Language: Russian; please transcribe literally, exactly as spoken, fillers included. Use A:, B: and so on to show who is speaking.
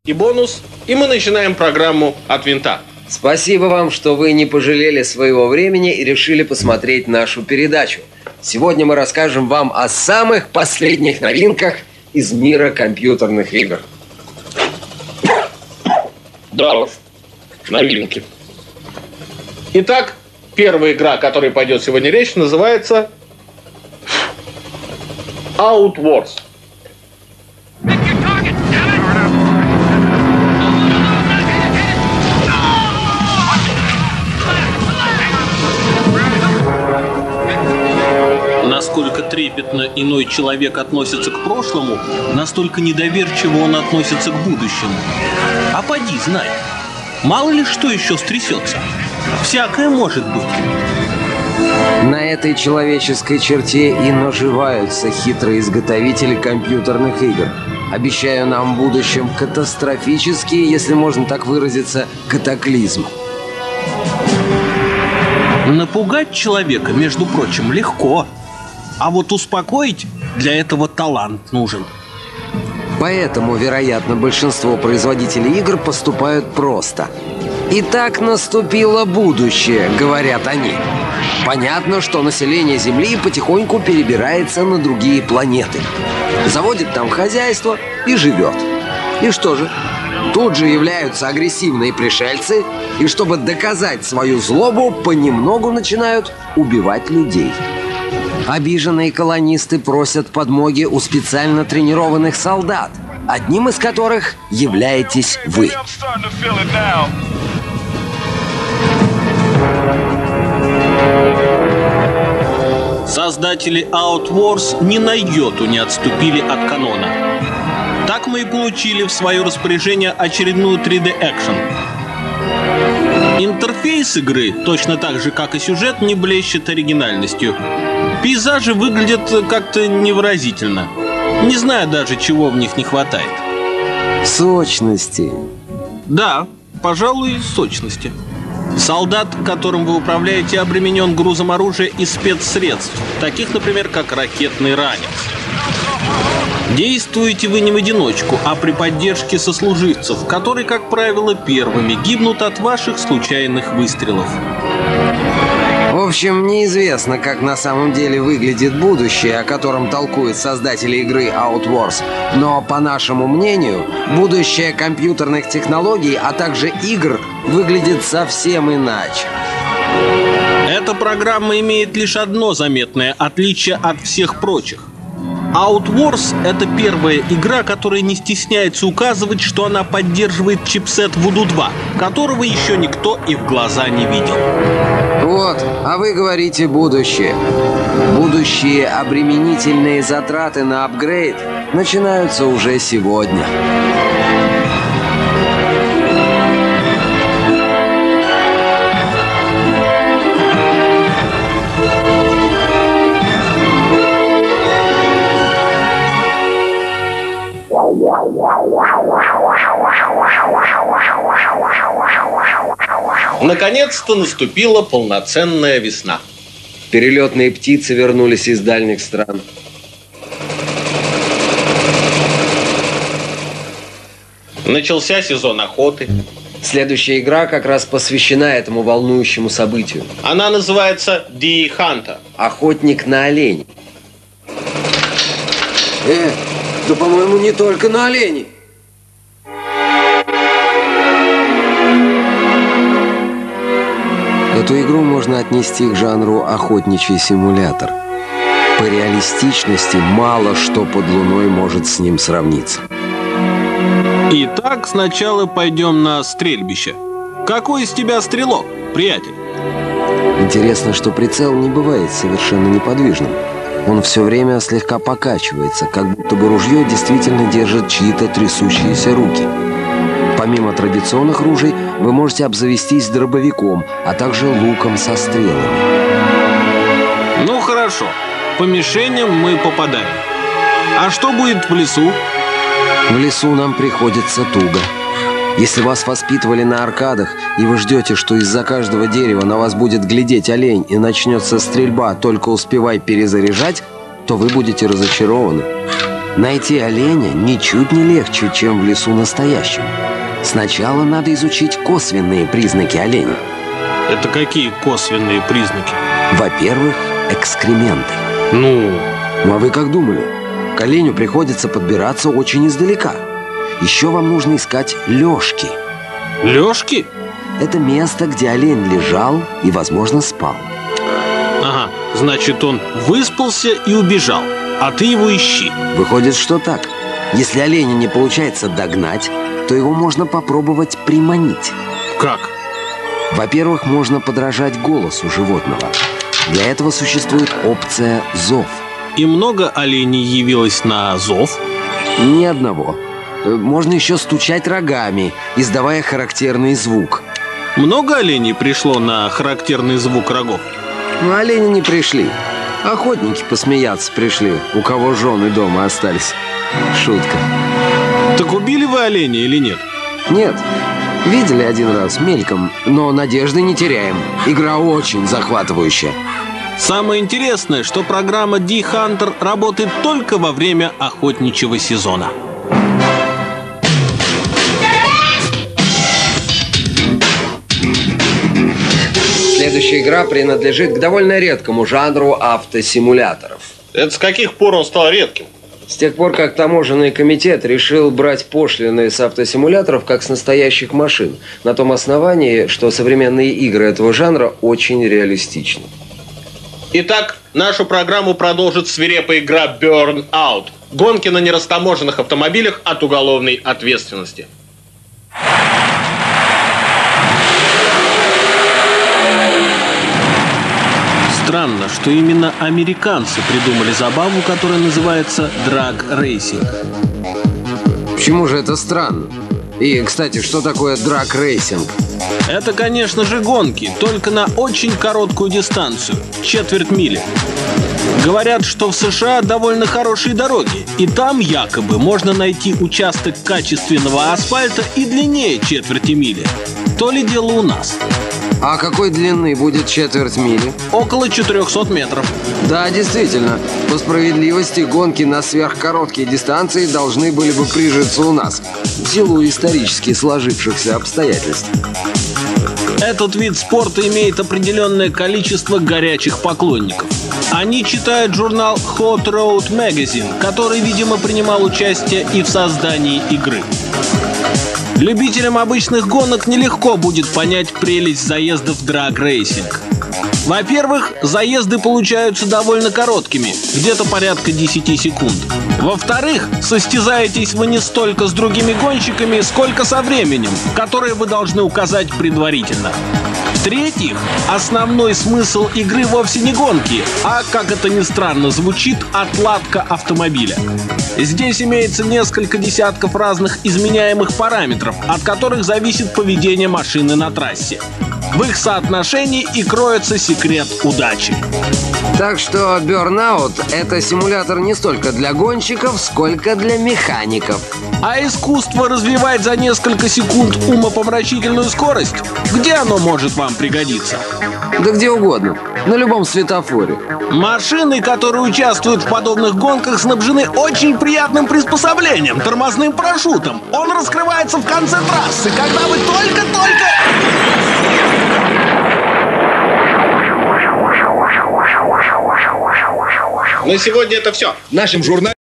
A: и бонус, и мы начинаем программу «От винта».
B: Спасибо вам, что вы не пожалели своего времени и решили посмотреть нашу передачу. Сегодня мы расскажем вам о самых последних новинках из мира компьютерных игр.
A: Да, новинки. Итак, первая игра, о которой пойдет сегодня речь, называется Outwars.
C: Насколько трепетно иной человек относится к прошлому, настолько недоверчиво он относится к будущему. А поди, знай, мало ли что еще стрясется. Всякое может быть.
B: На этой человеческой черте и наживаются хитрые изготовители компьютерных игр. Обещаю нам в будущем катастрофические, если можно так выразиться, катаклизмы.
C: Напугать человека, между прочим, легко. А вот успокоить для этого талант нужен.
B: Поэтому, вероятно, большинство производителей игр поступают просто. «Итак, наступило будущее», — говорят они. Понятно, что население Земли потихоньку перебирается на другие планеты. Заводит там хозяйство и живет. И что же? Тут же являются агрессивные пришельцы, и чтобы доказать свою злобу, понемногу начинают убивать людей. Обиженные колонисты просят подмоги у специально тренированных солдат, одним из которых являетесь вы.
C: Создатели Outwars ни на йоту не отступили от канона. Так мы и получили в свое распоряжение очередную три дэ-экшн. Интерфейс игры, точно так же, как и сюжет, не блещет оригинальностью. Пейзажи выглядят как-то невыразительно. Не знаю даже, чего в них не хватает.
B: Сочности.
C: Да, пожалуй, сочности. Солдат, которым вы управляете, обременен грузом оружия и спецсредств, таких, например, как ракетный ранец. Действуете вы не в одиночку, а при поддержке сослуживцев, которые, как правило, первыми гибнут от ваших случайных выстрелов.
B: В общем, неизвестно, как на самом деле выглядит будущее, о котором толкуют создатели игры Outwars. Но, по нашему мнению, будущее компьютерных технологий, а также игр, выглядит совсем иначе.
C: Эта программа имеет лишь одно заметное отличие от всех прочих. Outwars — это первая игра, которая не стесняется указывать, что она поддерживает чипсет Voodoo два, которого еще никто и в глаза не видел.
B: Вот, а вы говорите будущее. Будущие обременительные затраты на апгрейд начинаются уже сегодня.
A: Наконец-то наступила полноценная весна.
B: Перелетные птицы вернулись из дальних стран.
A: Начался сезон охоты.
B: Следующая игра как раз посвящена этому волнующему событию.
A: Она называется Deer Hunter.
B: Охотник на оленей. Э, да, по-моему, не только на оленей. Эту игру можно отнести к жанру охотничий симулятор. По реалистичности мало что под луной может с ним сравниться.
C: Итак, сначала пойдем на стрельбище. Какой из тебя стрелок, приятель?
B: Интересно, что прицел не бывает совершенно неподвижным. Он все время слегка покачивается, как будто бы ружье действительно держит чьи-то трясущиеся руки. Помимо традиционных ружей, вы можете обзавестись дробовиком, а также луком со стрелами.
C: Ну хорошо, по мишеням мы попадаем. А что будет в лесу?
B: В лесу нам приходится туго. Если вас воспитывали на аркадах, и вы ждете, что из-за каждого дерева на вас будет глядеть олень и начнется стрельба, только успевай перезаряжать, то вы будете разочарованы. Найти оленя ничуть не легче, чем в лесу настоящем. Сначала надо изучить косвенные признаки оленя.
C: Это какие косвенные признаки?
B: Во-первых, экскременты.
C: Ну?
B: Ну а вы как думали? К оленю приходится подбираться очень издалека. Еще вам нужно искать лёжки.
C: Лёжки?
B: Это место, где олень лежал и, возможно, спал.
C: Ага, значит, он выспался и убежал, а ты его ищи.
B: Выходит, что так. Если оленя не получается догнать, то его можно попробовать приманить.
C: Как?
B: Во-первых, можно подражать голосу животного. Для этого существует опция «зов».
C: И много оленей явилось на зов?
B: Ни одного. Можно еще стучать рогами, издавая характерный звук.
C: Много оленей пришло на характерный звук рогов?
B: Но олени не пришли. Охотники посмеяться пришли, у кого жены дома остались. Шутка.
C: Так убили вы оленя или нет?
B: Нет. Видели один раз, мельком, но надежды не теряем. Игра очень захватывающая.
C: Самое интересное, что программа Ди Хантер работает только во время охотничьего сезона.
B: Следующая игра принадлежит к довольно редкому жанру автосимуляторов.
A: Это с каких пор он стал редким?
B: С тех пор, как таможенный комитет решил брать пошлины с автосимуляторов как с настоящих машин, на том основании, что современные игры этого жанра очень реалистичны.
A: Итак, нашу программу продолжит свирепая игра Burnout. Гонки на нерастаможенных автомобилях от уголовной ответственности.
C: Странно, что именно американцы придумали забаву, которая называется драг-рейсинг.
B: Почему же это странно? И, кстати, что такое драг-рейсинг?
C: Это, конечно же, гонки, только на очень короткую дистанцию, четверть мили. Говорят, что в США довольно хорошие дороги, и там якобы можно найти участок качественного асфальта и длиннее четверти мили. То ли дело у нас.
B: А какой длины будет четверть мили?
C: Около четырехсот метров.
B: Да, действительно. По справедливости, гонки на сверхкороткие дистанции должны были бы прижиться у нас, в силу исторически сложившихся обстоятельств.
C: Этот вид спорта имеет определенное количество горячих поклонников. Они читают журнал Hot Rod Magazine, который, видимо, принимал участие и в создании игры. Любителям обычных гонок нелегко будет понять прелесть заездов в драг-рейсинг. Во-первых, заезды получаются довольно короткими, где-то порядка десяти секунд. Во-вторых, состязаетесь вы не столько с другими гонщиками, сколько со временем, которое вы должны указать предварительно. В-третьих, основной смысл игры вовсе не гонки, а, как это ни странно звучит, отладка автомобиля. Здесь имеется несколько десятков разных изменяемых параметров, от которых зависит поведение машины на трассе. В их соотношении и кроется секрет удачи.
B: Так что Burnout — это симулятор не столько для гонщиков, сколько для механиков.
C: А искусство развивать за несколько секунд умопомрачительную скорость? Где оно может вам пригодиться?
B: Да где угодно. На любом светофоре.
C: Машины, которые участвуют в подобных гонках, снабжены очень приятным приспособлением — тормозным парашютом. Он раскрывается в конце трассы, когда вы только-только...
A: На сегодня это все.
D: В нашем журнале